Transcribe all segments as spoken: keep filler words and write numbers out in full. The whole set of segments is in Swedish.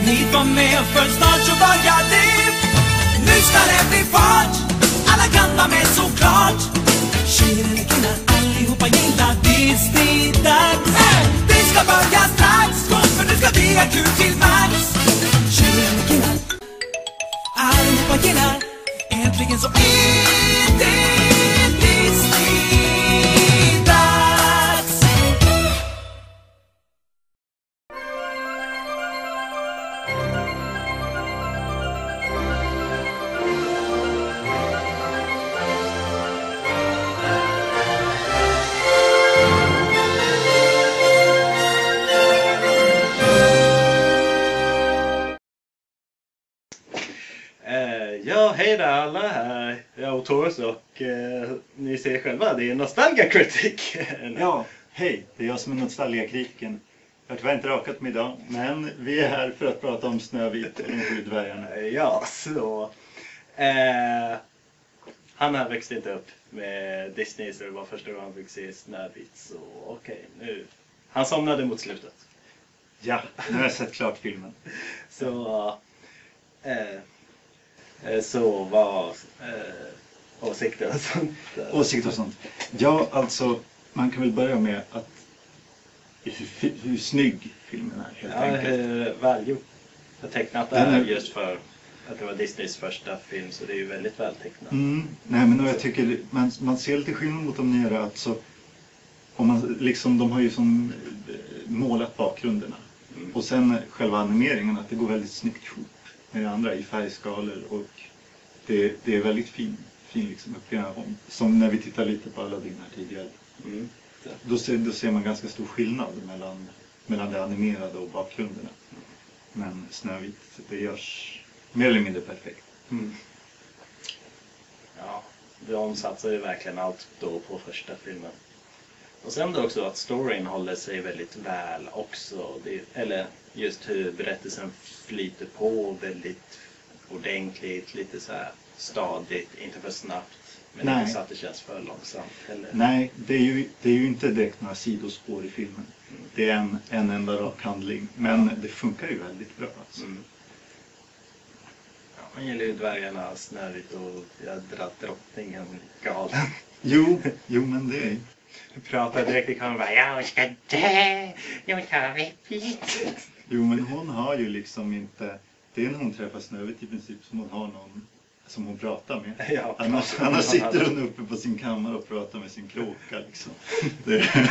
Ni var med för snart så börjar det. Nu ska det bli fart. Alla kan vara med såklart. Tjejer eller killar, allihopa gillar Disney-dags. Vi ska börja strax, kom för nu ska vi ha kul till max. Tjejer eller killar, allihopa gillar. Äntligen så är det Disney-dags. Ja, hej där alla här. Jag och Torus och eh, ni ser själva, det är Nostalgia Critic. Ja, hej. Det är jag som är Nostalgia-kritiken. Jag har tyvärr inte rakat mig idag, men vi är här för att prata om Snövit och de sju dvärgarna. Ja, så... Eh, han har växt inte upp med Disney, så det var första gången han fick se Snövit. Så okej, okay, nu... Han somnade mot slutet. Ja, nu har jag sett klart filmen. Så... Eh, Så vad eh, åsikter och sånt? Åsikter och sånt. Ja, alltså man kan väl börja med att hur, hur snygg filmen är helt ja, enkelt. Hur välgjord. Jag tecknat det här just för att det var Disneys första film, så det är ju väldigt vältecknat. Mm, nej men jag tycker man, man ser lite skillnad mot de nyare, alltså om man liksom, de har ju som målat bakgrunderna. Mm. Och sen själva animeringen, att det går väldigt snyggt ihop med det andra i färgskalor, och det, det är väldigt fin, fin liksom uppgång. Som när vi tittar lite på Aladdin här tidigare. Mm. Då, ser, då ser man ganska stor skillnad mellan, mellan det animerade och bakgrunderna. Men Snövit, det görs mer eller mindre perfekt. Mm. Ja, de satsar ju verkligen allt då på första filmen. Och sen då också att storyn håller sig väldigt väl också. Det, eller just hur berättelsen flyter på väldigt ordentligt, lite så här stadigt, inte för snabbt. Men Nej. inte så att det känns för långsamt. Eller? Nej, det är, ju, det är ju inte direkt några sidospår i filmen. Mm. Det är en, en enda rak handling. Men det funkar ju väldigt bra. Alltså. Mm. Ja, man gillar ju dvärgarna, Snövit och jädra drottningen galen. Jo, jo men det är... Pratar direkt i kameran bara, jag ska dö, jag tar repligt. Jo men hon har ju liksom inte, det är när hon träffar Snövit i princip som hon har någon som hon pratar med. Ja, annars, annars sitter hon uppe på sin kammare och pratar med sin kråka liksom. Det är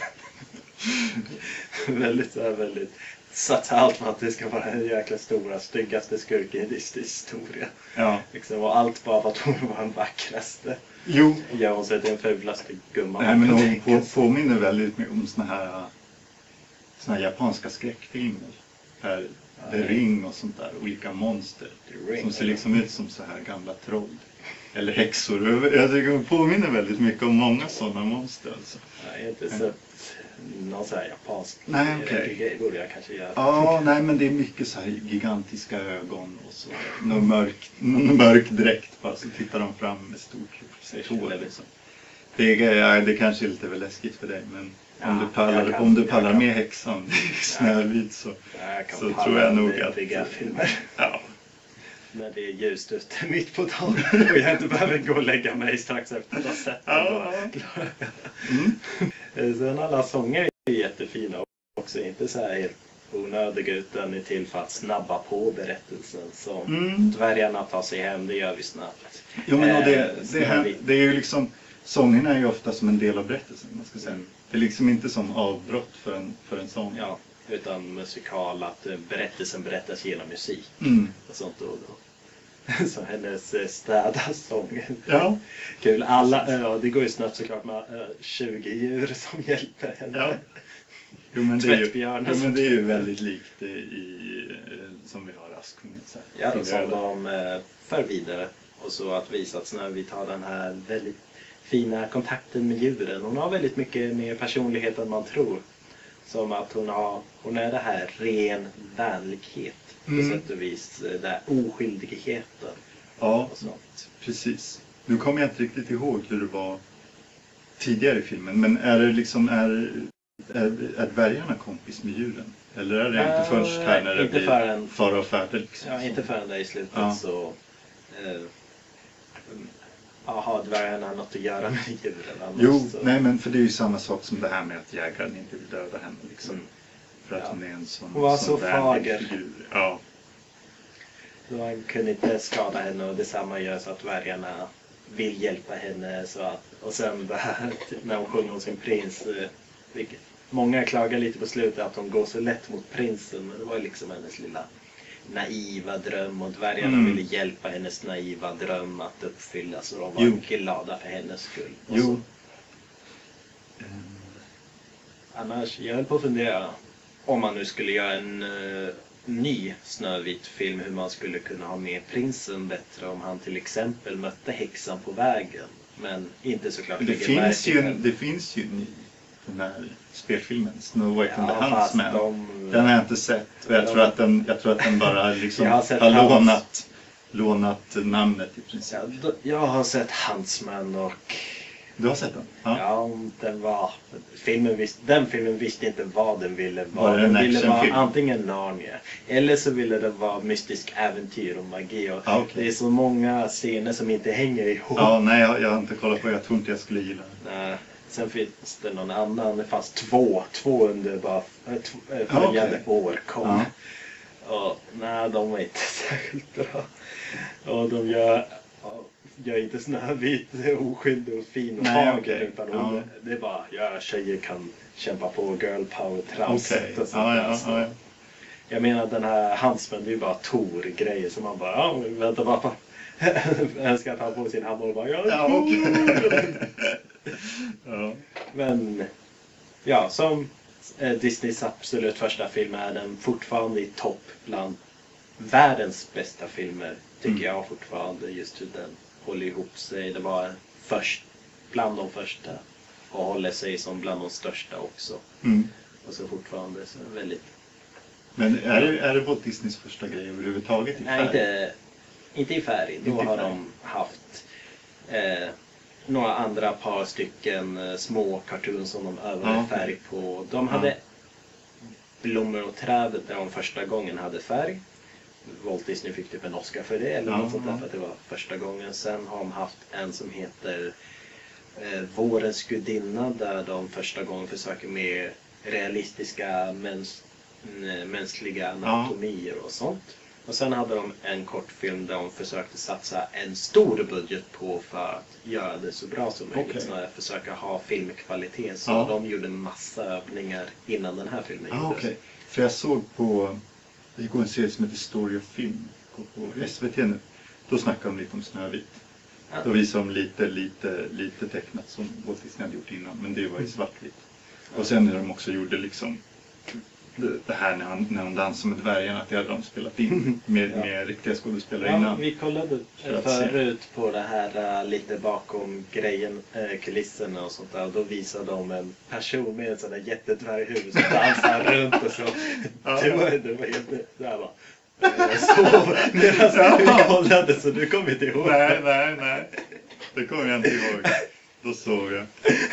väldigt så här, väldigt satt allt för att det ska vara den jäkla stora, styggaste skurken i Disneys historia. Ja. Liksom, och allt bara för att hon var den vackraste. Jo. Ja, hon sätter den fulaste gumman. Nej, men hon på, påminner väldigt mycket om såna här, såna här japanska skräckfilmer. Här, ja, The Ring och sånt där, olika monster. Ring, som ser liksom ut som så här gamla troll. Eller häxor. Jag tycker hon påminner väldigt mycket om många sådana monster alltså. Jag har inte sett någon så här japansk. Nej, okej. Okay. Borde jag kanske göra. Ja, nej men det är mycket så här gigantiska ögon och så. Någon mörk, någon mörk dräkt bara, så tittar de fram med stort tår liksom. Det är, ja, det kanske är lite väl läskigt för dig, men ja, om du pallar, kan, om du pallar med häxan Snövit så, så tror jag nog att... filmer. Ja. När det är ljust ute mitt på dagen och jag inte behöver gå och lägga mig strax efter att ha sett ja. Mm. Sen alla sånger är jättefina också, inte så här helt onödiga utan är till för att snabba på berättelsen. Så mm. dvärgarna tar sig hem, det gör vi snabbt. Jo men och det, det, här, det är ju liksom, sångerna är ju ofta som en del av berättelsen, man ska säga. Mm. Det är liksom inte som avbrott för en, för en sång. Ja, utan musikal, att berättelsen berättas genom musik mm. och sånt då. då. Så hennes städa sång. Ja. Kul. Alla, ja, det går ju snabbt såklart med tjugo djur som hjälper henne. Ja. Jo, men det är ju, jo, men det är ju väldigt likt i, som vi har Askungen. Ja, som de eh, för vidare. Och så att visa att när vi tar den här väldigt fina kontakten med djuren. Hon har väldigt mycket mer personlighet än man tror. Som att hon, har, hon är det här ren vänlighet. Mm. På sätt och vis, den där oskyldigheten. Ja, och sånt. Precis. Nu kommer jag inte riktigt ihåg hur det var tidigare i filmen. Men är det liksom, är, är, är dvärgarna kompis med djuren? Eller är det inte först här när det inte blir förrän- fara och färde? Liksom? Ja, inte förrän där i slutet Ja. så eh, ja, har dvärgarna något att göra med djuren. annars Jo, så, nej men för det är ju samma sak som det här med att jägaren inte vill döda henne liksom. Mm. För att Ja. hon är en sån, Hon var sån så vänlig fager. figur. Ja. så han kunde inte skada henne och detsamma gör så att dvärgarna vill hjälpa henne. Så att, och sen det här när hon sjunger om sin prins. eh, Vilket, många klagar lite på slutet att hon går så lätt mot prinsen. Men det var liksom hennes lilla naiva dröm. Och dvärgarna Mm. ville hjälpa hennes naiva dröm att uppfyllas. Och de var Jo. glada för hennes skull. Och Jo. så, Ehm, annars, jag höll på att fundera. Om man nu skulle göra en uh, ny Snövit-film. Hur man skulle kunna ha med prinsen bättre. Om han till exempel mötte häxan på vägen. Men inte såklart Det lägger finns, märke ju till- en, det finns ju en ny, den här spelfilmen, Snow White and the Ja, fast Huntsman. de- Den har jag inte sett. Och jag, de- tror att den, jag tror att den bara liksom Jag har sett har hans- lånat, lånat namnet i princip. Ja, då- jag har sett Huntsman och Du har sett den? ja, den var filmen visst, den filmen visste inte vad den ville vara. Var det en Den ville vara actionfilm? antingen Narnia eller så ville den vara mystisk äventyr och magi. Och Ja, okej. det är så många scener som inte hänger ihop. Ja, nej jag, jag har inte kollat på, jag tror inte jag skulle gilla den. Nej, sen finns det någon annan, fast två, två underbara äh, t- äh, Ja, följande okej. år kom. Ja. Och nej, de var inte särskilt bra. Och de gör, ja, gör inte Snövit oskyldig och fin och Nej, fager. okej. Utan Ja. hon, det är bara, ja, tjejer kan kämpa på girl power tramset Okej, och sånt ja, där. ja, Så ja, ja. jag menar den här Huntsman, det är ju bara Tor-grejer som man bara, ja, men vänta bara på. Jag ska ta på sin hammare och bara, ja, Ja, Tor! okej. Ja. Men ja, som eh, Disneys absolut första film är den fortfarande i topp bland världens bästa filmer. Tycker Mm. jag fortfarande, just hur den håller ihop sig. Det var först bland de första och håller sig som bland de största också. Mm. Och så fortfarande så väldigt... Men är det, är det Walt Disneys första grej överhuvudtaget i Nej, färg? inte, inte i färg. Då Inte i har färg. de haft eh, några andra par stycken eh, små cartoons som de övade Ja, okej. färg på. De hade Blommor och trädet där de första gången hade färg. Walt Disney fick typ en Oscar för det eller Ja, något sånt där ja. för att det var första gången. Sen har de haft en som heter eh, Vårens gudinna där de första gången försöker med realistiska mäns n- mänskliga anatomier och sånt. Och sen hade de en kortfilm där de försökte satsa en stor budget på för att göra det så bra som möjligt. Okej. Snarare försöka ha filmkvalitet. Så Ja. de gjorde en massa övningar innan den här filmen Ah, gjordes. okej. För jag såg på, det går en serie som heter Story of Film går på S V T nu. Då snackar de lite om Snövit. Ja. Då visar de lite, lite, lite tecknat som Walt Disney hade gjort innan. Men det var i svartvitt. Och sen när de också gjorde liksom det, det här när han, när de dansar med dvärgarna, att det hade de spelat in med, Ja. med riktiga skådespelare Ja, innan. vi kollade För att se. förut på det här äh, lite bakom grejen, äh, kulisserna och sånt där. Och då visade de en person med en sån där jättedvärghuvud som dansar runt och så. Ja. Det var, det var jätte... Det här var... Jag sov medan Ja. vi kollade så du kommer inte ihåg. Nej, nej, nej. Det kommer jag inte ihåg. Då såg jag.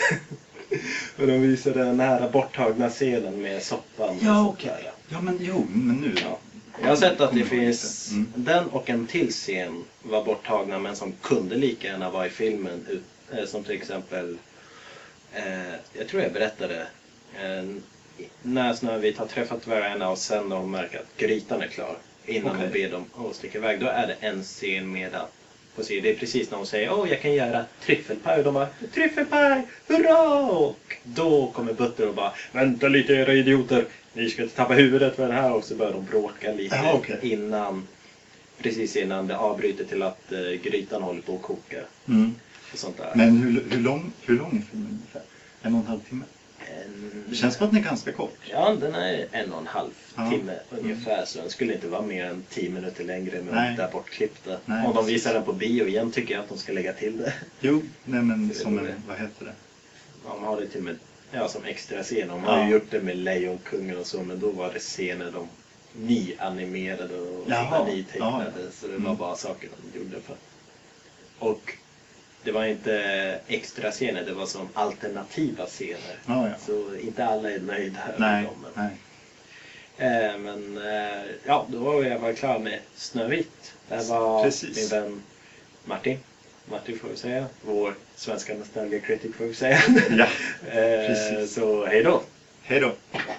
Och de visade den här borttagna scenen med soppan. och Ja, sånt okej. där. Ja, men jo, men nu. Ja. Jag har sett att det Kommer ihåg finns lite. Mm. den och en till scen var borttagna men som kunde lika gärna vara i filmen. ut- eh, Som till exempel, eh, jag tror jag berättade, eh, när Snövit har träffat dvärgarna och sen när de märker att grytan är klar. Innan Okej. de ber dem att sticka iväg. Då är det en scen med att på se, det är precis när hon säger åh jag kan göra tryffelpaj och de bara tryffelpaj, hurra! Och då kommer Butter och bara vänta lite era idioter, ni ska inte tappa huvudet för det här och så börjar de bråka lite Ja, okej. innan precis innan det avbryter till att uh, grytan håller på att koka Mm. och sånt där. Men hur, hur, lång, hur lång är filmen ungefär? En och en halv timme? En- Det känns som att den är ganska kort. Ja, den är en och en halv Ja. timme ungefär så den skulle inte vara mer än tio minuter längre med Nej. det där bortklippta. Nej, Om de precis. visar den på bio igen tycker jag att de ska lägga till det. Jo, nej men Det är som det. en, vad heter det? De har det till och med ja, som extra scen. De har Ja. ju gjort det med Lejonkungen och så, men då var det scener de nyanimerade och Jaha. nytecknade. Ja. Så det Mm. var bara saker de gjorde för. Och det var inte extra scener, det var som alternativa scener. Ja, ja. Så inte alla är nöjda Nej, med dem. Men nej. Eh, men eh, ja, då var jag bara klar med Snövit. Det här var Precis. min vän Martin. Martin får vi säga. Vår svenska nostalgia critic får vi säga. Ja, eh, precis. Så hej då! Hej då!